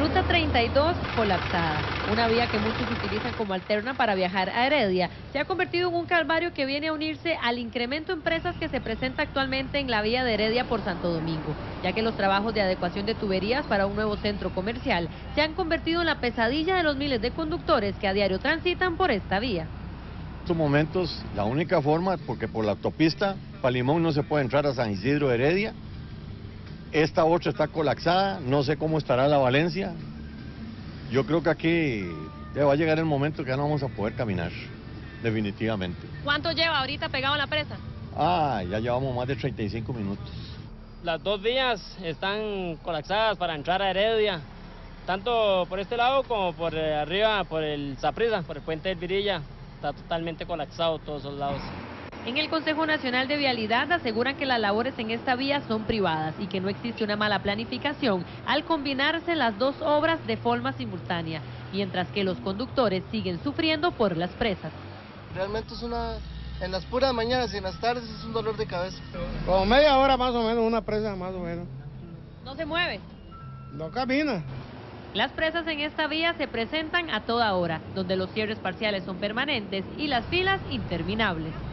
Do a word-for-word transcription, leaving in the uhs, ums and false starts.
Ruta treinta y dos colapsada, una vía que muchos utilizan como alterna para viajar a Heredia, se ha convertido en un calvario que viene a unirse al incremento de empresas que se presenta actualmente en la vía de Heredia por Santo Domingo, ya que los trabajos de adecuación de tuberías para un nuevo centro comercial se han convertido en la pesadilla de los miles de conductores que a diario transitan por esta vía. En estos momentos la única forma, porque por la autopista Palimón no se puede entrar a San Isidro de Heredia. Esta otra está colapsada, no sé cómo estará la Valencia. Yo creo que aquí ya va a llegar el momento que ya no vamos a poder caminar, definitivamente. ¿Cuánto lleva ahorita pegado a la presa? Ah, ya llevamos más de treinta y cinco minutos. Las dos vías están colapsadas para entrar a Heredia, tanto por este lado como por arriba, por el Saprissa, por el puente del Virilla. Está totalmente colapsado todos los lados. En el Consejo Nacional de Vialidad aseguran que las labores en esta vía son privadas y que no existe una mala planificación al combinarse las dos obras de forma simultánea, mientras que los conductores siguen sufriendo por las presas. Realmente es una, en las puras mañanas y en las tardes es un dolor de cabeza. Como media hora más o menos, una presa más o menos. ¿No se mueve? No camina. Las presas en esta vía se presentan a toda hora, donde los cierres parciales son permanentes y las filas interminables.